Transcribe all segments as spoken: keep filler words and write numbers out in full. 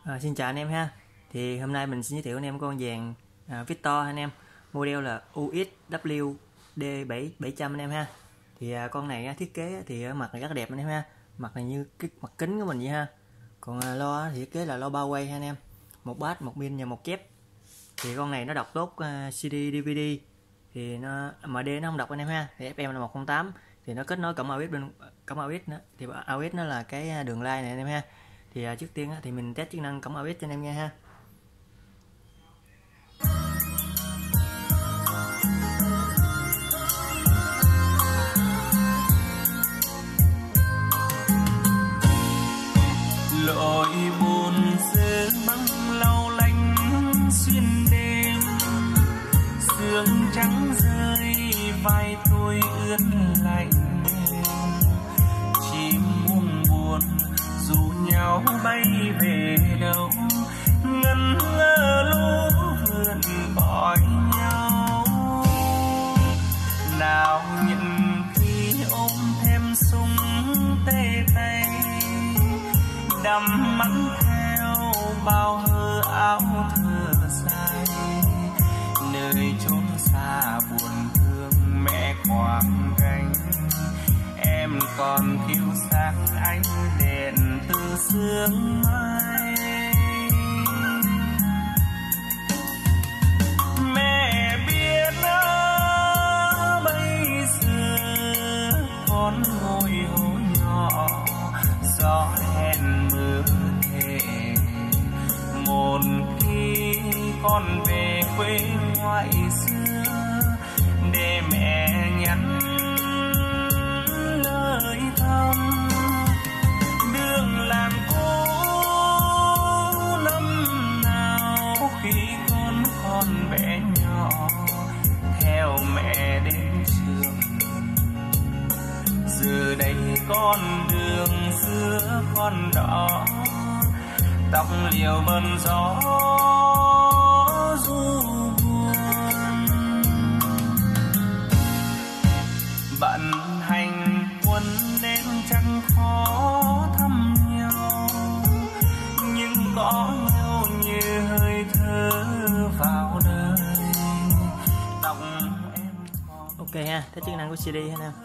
À, xin chào anh em ha. Thì hôm nay mình xin giới thiệu anh em con dàn à, Victor anh em, model là U X W D bảy bảy trăm anh em ha. Thì à, con này á, thiết kế thì ở mặt này rất đẹp anh em ha. Mặt này như cái mặt kính của mình vậy ha. Còn à, lo thì thiết kế là lo bao quay ha anh em. Một bass, một pin và một chép. Thì con này nó đọc tốt uh, xê đê đê vê đê. Thì nó em đê nó không đọc anh em ha. Thì ép em là một không tám. Thì nó kết nối cổng a u ét bên cổng a u ét nữa. Thì a u ét nó là cái đường line này anh em ha. Thì à, trước tiên á, thì mình test chức năng cổng a u ét cho anh em nghe ha. lội buồn rơi băng lau lanh xuyên đêm, sương trắng rơi vai tôi ướt lạnh, chim muông buồn dù nhau bay về đâu, ngân ngơ lũ vườn gọi nhau. Nào những khi ôm thêm súng tê tay, đắm mắn theo bao hơ áo thơ dài, nơi chốn xa buồn thương mẹ quàng cánh, em còn thiếu xác ánh đèn từ sương mai. Mẹ biết nó bây giờ con ngồi hồ nhỏ, gió hẹn mưa thề một khi con về quê ngoại xưa, để mẹ nhắn lời thăm. Đường làng cũ năm nào khi con còn bé nhỏ, theo mẹ đến trường, giờ đây con đường xưa con đỏ, tóc liều bần gió du buồn. Bận hành quân nên chẳng khó thăm nhau, nhưng có nhau như hơi thở vào đời. Tóc em Ok ha, thế chức năng của xê đê ha nè.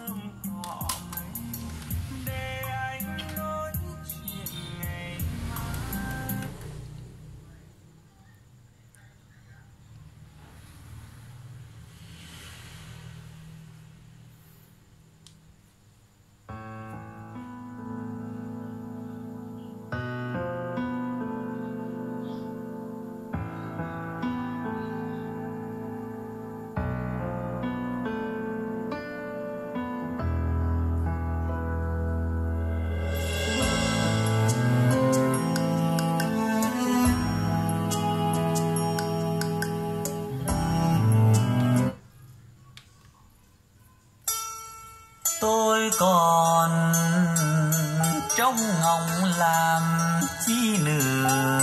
Tôi còn trong ngóng làm chi nữa,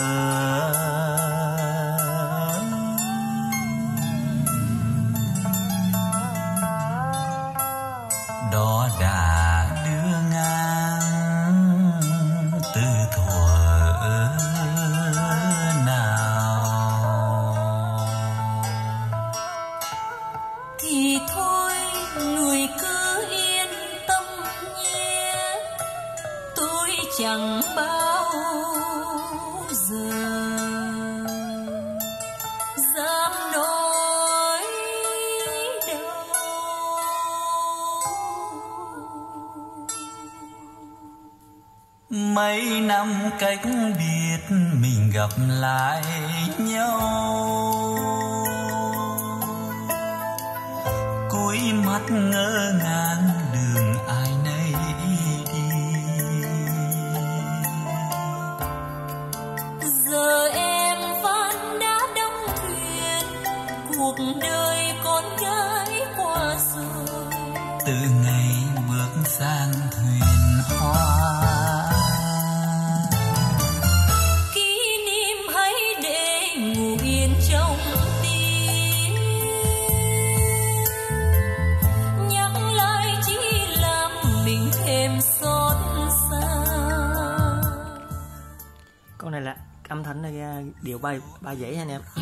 đó đã đưa ngang từ thuở nào. Thì thôi người cứ yên tâm nhé, tôi chẳng bao giờ dám nói đâu. Mấy năm cách biệt mình gặp lại nhau, cúi mắt ngỡ ngàng đường ai nấy đi. Giờ em vẫn đã đóng thuyền, cuộc đời con gái qua rồi. Từ ngày bước sang thuyền hoa, Kỷ niệm hãy để ngủ yên trong tim, nhắc lại chỉ làm mình thêm xót xa. Con này là âm thanh nó ra điều ba ba dãy anh em.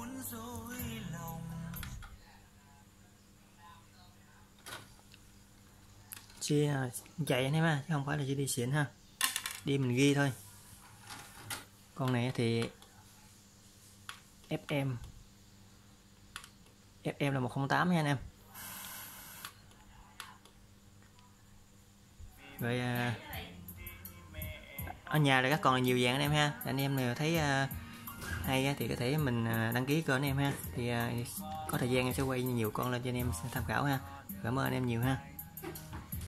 Chia chạy anh em ha, chứ không phải là chỉ đi xịn ha, đi mình ghi thôi. Con này thì ép em ép em là một không tám nha anh em. Rồi à, ở nhà là các còn nhiều dạng anh em ha. Anh em nào thấy à, hay thì có thể mình à, đăng ký kênh anh em ha. Thì à, có thời gian em sẽ quay nhiều con lên cho anh em tham khảo ha. Cảm ơn anh em nhiều ha.